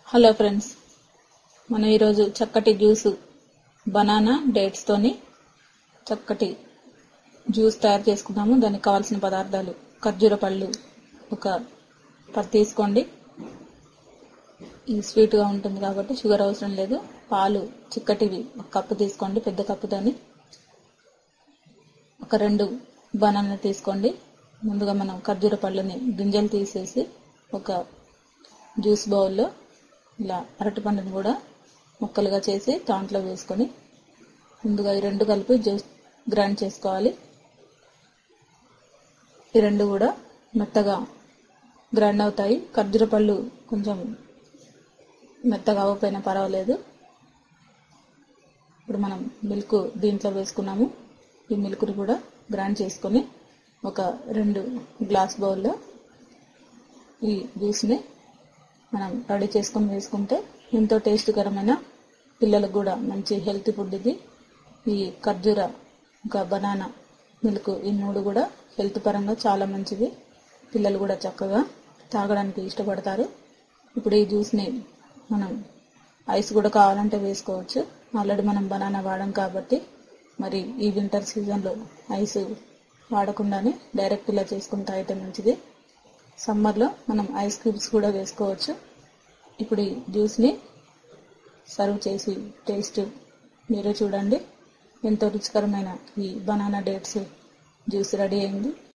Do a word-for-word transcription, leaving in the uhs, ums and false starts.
Hello friends, మనం ఈరోజు చక్కటి జ్యూస్ బనానా డేట్స్ తోని చక్కటి జ్యూస్ తయారు చేసుకుందాము. దానికి కావాల్సిన పదార్థాలు: ఖర్జూర పళ్ళు ఒక పది తీసుకోండి. ఇది స్వీట్గా ఉంటుంది కాబట్టి షుగర్ అవసరం లేదు. పాలు చిక్కటివి ఒక కప్పు తీసుకోండి, పెద్ద కప్పుతోని. ఒక రెండు బనానా తీసుకోండి. ముందుగా మనం ఖర్జూర పళ్ళని గింజలు తీసేసి ఒక జ్యూస్ బౌల్లో ఇలా అరటి పండుని కూడా ముక్కలుగా చేసి దాంట్లో వేసుకొని ముందుగా ఈ రెండు కలిపి జ్యూస్ గ్రైండ్ చేసుకోవాలి. ఈ రెండు కూడా మెత్తగా గ్రైండ్ అవుతాయి. ఖర్జూర పళ్ళు కొంచెం మెత్తగా అవ్వకపోయినా పర్వాలేదు. ఇప్పుడు మనం మిల్క్ దీంట్లో వేసుకున్నాము. ఈ మిల్క్ని కూడా గ్రైండ్ చేసుకొని ఒక రెండు గ్లాస్ బౌల్లో ఈ జ్యూస్ని మనం రెడీ చేసుకొని వేసుకుంటే ఎంతో టేస్ట్కరమైన, పిల్లలకు కూడా మంచి హెల్తీ ఫుడ్ ఇది. ఈ ఖర్జూర ఇంకా బనానా మిల్క్ ఈ మూడు కూడా హెల్త్ పరంగా చాలా మంచిది. పిల్లలు కూడా చక్కగా తాగడానికి ఇష్టపడతారు. ఇప్పుడు ఈ జ్యూస్ని మనం ఐస్ కూడా కావాలంటే వేసుకోవచ్చు. ఆల్రెడీ మనం బనానా వాడాం కాబట్టి మరి ఈ వింటర్ సీజన్లో ఐస్ వాడకుండానే డైరెక్ట్ ఇలా చేసుకుంటే అయితే మంచిది. సమ్మర్లో మనం ఐస్ క్యూబ్స్ కూడా వేసుకోవచ్చు. ఇప్పుడు ఈ జ్యూస్ని సర్వ్ చేసి టేస్ట్ మీరే చూడండి. ఎంతో రుచికరమైన ఈ బనానా డేట్స్ జ్యూస్ రెడీ అయింది.